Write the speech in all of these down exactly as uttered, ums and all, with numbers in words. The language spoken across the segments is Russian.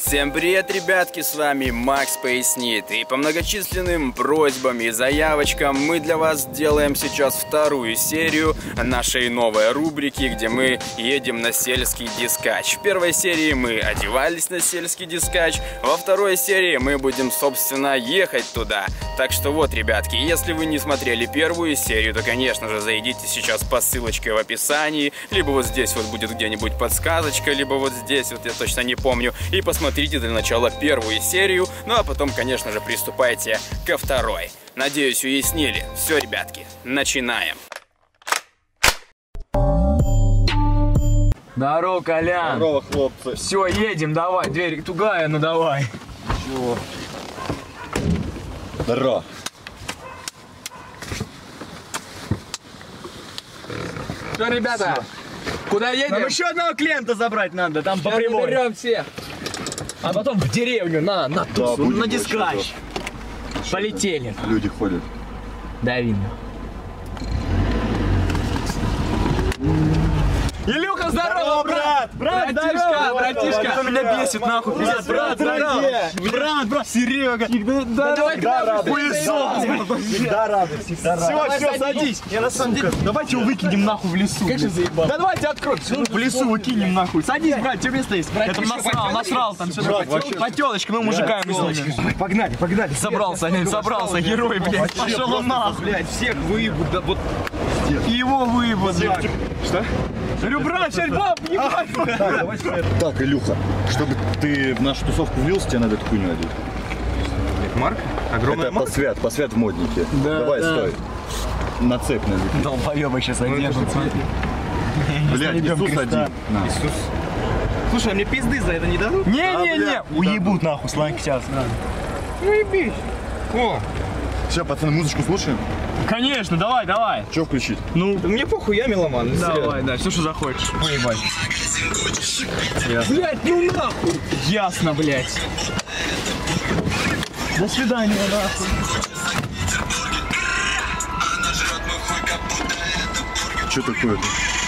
Всем привет, ребятки, с вами Макс Пояснит. И по многочисленным просьбам и заявочкам мы для вас делаем сейчас вторую серию нашей новой рубрики, где мы едем на сельский дискач. В первой серии мы одевались на сельский дискач, во второй серии мы будем, собственно, ехать туда. Так что вот, ребятки, если вы не смотрели первую серию, то, конечно же, зайдите сейчас по ссылочке в описании, либо вот здесь вот будет где-нибудь подсказочка, либо вот здесь, вот я точно не помню, и посмотрите для начала первую серию, ну а потом, конечно же, приступайте ко второй. Надеюсь, уяснили. Все, ребятки, начинаем. Здорово, Колян. Здорово, хлопцы. Все, едем, давай. Дверь тугая, ну давай. Чего? Здорово. Что, ребята? Все. Куда едем? Нам еще одного клиента забрать надо, там по прямой. Берем всех. А потом в деревню, на, на тусу, Да, на дискач. Полетели. Люди ходят. Да, видно. Илюха, здорово, брат! Брат, братишка, братишка! Кто меня бесит, нахуй, пиздец, брат, здорово! Брат, брат, Серега! Да давай, Всегда рады, всегда рады. Все, все, садись! Я на самом деле, давайте его выкинем нахуй в лесу. Как же заебал? Да давайте откроем, в лесу выкинем нахуй. Садись, брат, тебе место есть. Я там насрал, насрал там все. По телочкам, мы мужиками с Погнали, погнали. Собрался, собрался, герой, блядь. Пошел он нахуй. Блядь, всех выебут, да вот. И его выебут, блядь. Что? Говорю, брат, сейчас баб, ебать! Так, Илюха, чтобы ты в нашу тусовку влился, тебе надо эту хуйню одеть. Марк? Огромная Это посвят, посвят в моднике. Давай, стой. На цепь надо. Долбоёбы сейчас оденут, смотри. Блядь, Иисус один. На. Иисус. Слушай, а мне пизды за это не дадут? Не-не-не, уебут нахуй, сланки сейчас. Ну ебись. О, Все, пацаны, музычку слушаем. конечно, давай, давай. Что включить? Ну, мне похуй, я меломан. Давай, да, все, что захочешь. Поебать. Блять, ну нахуй. Ясно, блять. До свидания, нахуй. Что такое-то?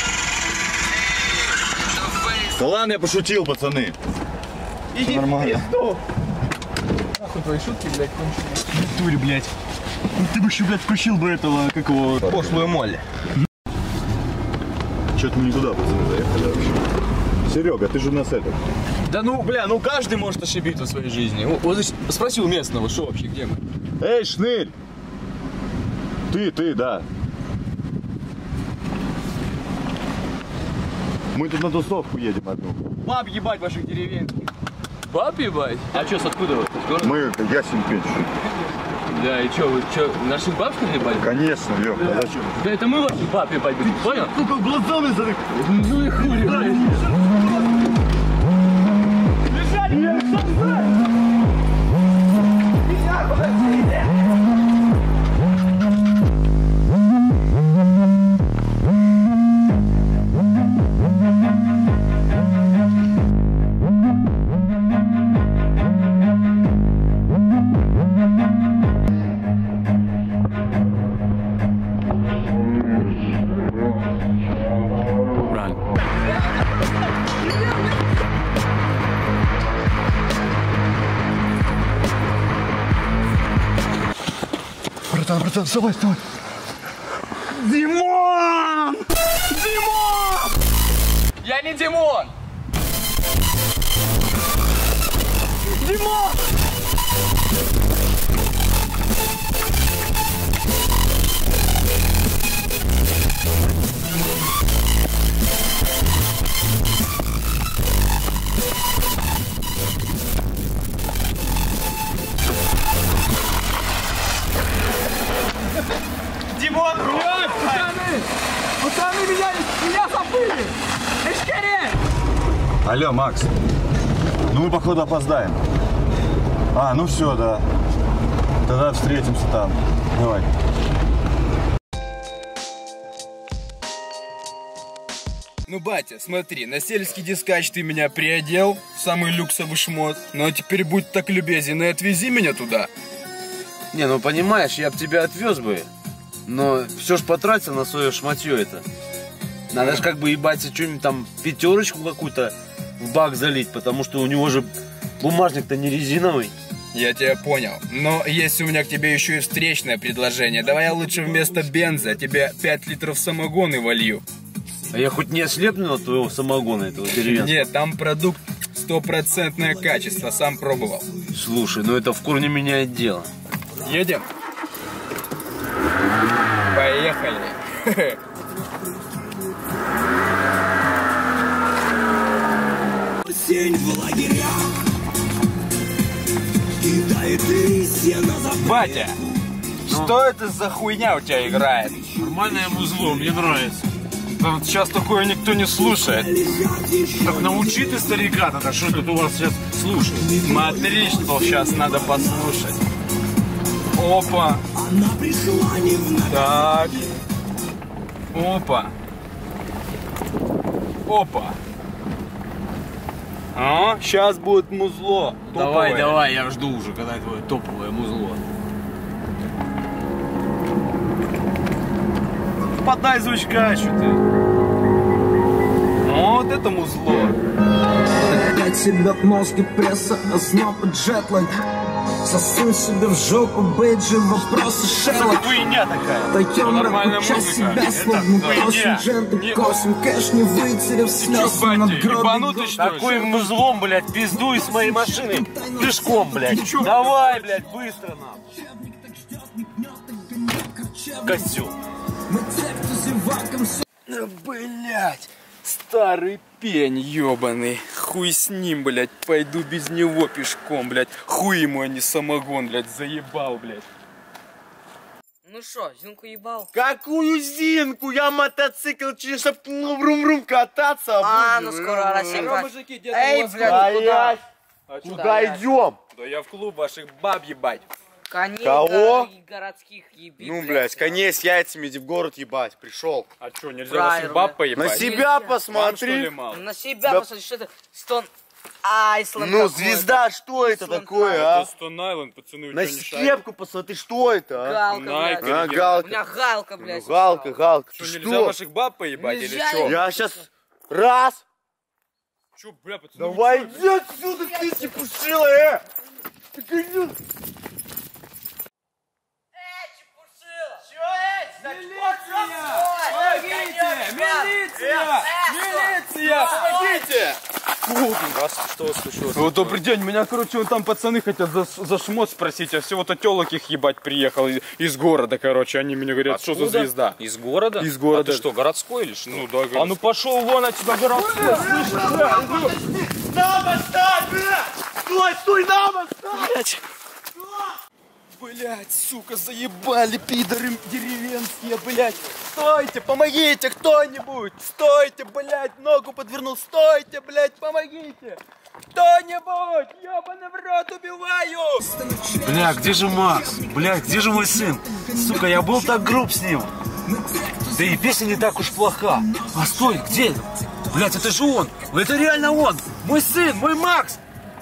Да ладно, я пошутил, пацаны. Иди, нормально. Нахуй твои шутки, блядь, конченые. Тури, блять. Ну, ты бы еще, блядь, включил бы этого, как его, пошлую Молли. Что-то мы не туда, пацаны, заехали вообще. Серега, ты же у нас это. Да ну, бля, ну каждый может ошибиться в своей жизни. Вот, вот спроси у местного, что вообще, где мы? Эй, шнырь! Ты, ты, да. Мы тут на тусовку едем одну. Баб ебать ваших деревень. Баб ебать? А что, с откуда вы? Мы ясень печь. Да, и что, вы что, наших баб что ли ебать? Конечно, Лёх, а зачем? Да это мы ваших баб ебать будем, понял? Сука, глазами за... Ну и хули, блядь. Братан, братан, вставай, вставай. Димон! Димон! Я не Димон! Димон! Димон, блядь! Пацаны! Пацаны, меня, меня забыли! Эшкере! Алло, Макс. Ну мы, походу, опоздаем. А, ну все, да. Тогда встретимся там. Давай. Ну, батя, смотри, на сельский дискач ты меня приодел в самый люксовый шмот. Ну а теперь будь так любезен и отвези меня туда. Не, ну понимаешь, я бы тебя отвез бы, но все ж потратил на свое шматье это. Надо же как бы ебать что-нибудь там, пятерочку какую-то в бак залить, потому что у него же Бумажник-то не резиновый. Я тебя понял. Но есть у меня к тебе еще и встречное предложение. Давай я лучше вместо бенза тебе пять литров самогона волью. А я хоть не ослепну от твоего самогона, этого деревенского? Нет, там продукт стопроцентное качество, сам пробовал. Слушай, ну это в корне меняет дело. Едем? Поехали. Батя, что это за хуйня у тебя играет? Нормальное музло, мне нравится. Да сейчас такое никто не слушает. Так научи ты старика тогда, что тут у вас сейчас слушает. Смотри, что сейчас надо послушать. Опа. Так. Опа. Опа. А, сейчас будет музло. Давай, топовое. давай, я жду уже, когда твое топовое музло. Подай звучка, что ты. Вот это музло. Опять себя мозги пресса, озноб и джетлаг. Засунь себе в жопу бейджи, вопросы Шерлок. Хуйня такая. Даем нормальная рэпу часть музыка. себя, словно косим дженты, косим кэш, не вытерев слез батя, над ебанутый, что ли? Такой музлом, блядь, пиздуй с моей машины пешком, блядь. Давай, блядь, быстро нам. Костюм. Блять, старый пень ебаный. Хуй с ним, блять. Пойду без него пешком, блять. Хуй ему, а не самогон, блять. Заебал, блять. Ну шо, Зинку ебал? Какую Зинку? Я мотоцикл через ну, врум-врум кататься. А, буду. ну скоро Россия. Мужики, где Эй, у вас блядь, клуб? куда? А чё? Куда идем? Да я в клуб ваших баб ебать. Коней Кого? го- городских ебить. Ну, блядь, коней с яйцами иди в город ебать. Пришел. А чё, нельзя Правильно. ваших баб поебать? На себя Нельзя. Вам, что ли, посмотри. мало? На себя Да- посмотри, что это Стон Айсланд. Ну, какой-то. звезда, что это Слон такое, Это а? Stone Island, пацаны, вы На чё, не шарите? скепку посмотри, что это, а? Галка, Найк, блядь. А, или У галка. меня галка, блядь. Ну, галка, галка. Что, Ты нельзя что? ваших баб поебать или Нельзя. чё? Я сейчас раз. Чё, бля, пацаны, вы Давай, чё? иди отсюда, ты чепушила, э! Ты иди. Милиция! Помогите! Что случилось? Вот добрый день, меня, короче, вот там пацаны хотят за, за шмот спросить, а всего-то телок их ебать приехал из, из города, короче, они мне говорят, что за звезда? Из города? Из города. А ты что, городской или что? Ну да, А ну пошел вон отсюда, городской. Нам оставь, бля! Стой, стой, нам оставь! Блять, сука, заебали пидоры деревенские, блять. Стойте, помогите, кто-нибудь. Стойте, блять, ногу подвернул. Стойте, блять, помогите. Кто-нибудь, ебаный в рот, убиваю. Бля, где же Макс? Бля, где же мой сын? Сука, я был так груб с ним. Да и песня не так уж плоха. А стой, где? Блядь, это же он! Это реально он! Мой сын, мой Макс!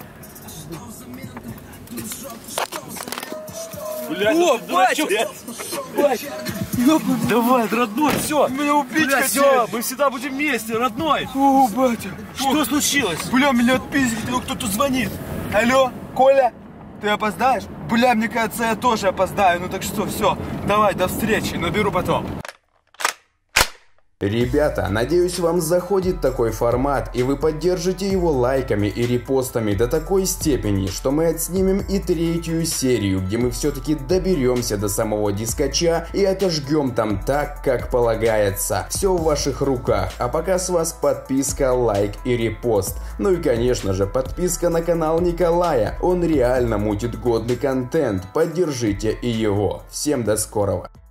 Блядь, О, ты дурачок. батя! Давай, родной, все! Меня убить Бля, хотели. все, мы всегда будем вместе, родной! О, батя. Что случилось? Бля, меня отпиздили, ну кто-то звонит. Алло, Коля, ты опоздаешь? Бля, мне кажется, я тоже опоздаю. Ну так что, все, давай, до встречи, наберу потом. Ребята, надеюсь, вам заходит такой формат, и вы поддержите его лайками и репостами до такой степени, что мы отснимем и третью серию, где мы все-таки доберемся до самого дискача и отожгем там так, как полагается. Все в ваших руках, а пока с вас подписка, лайк и репост. Ну и конечно же подписка на канал Николая, он реально мутит годный контент, поддержите и его. Всем до скорого.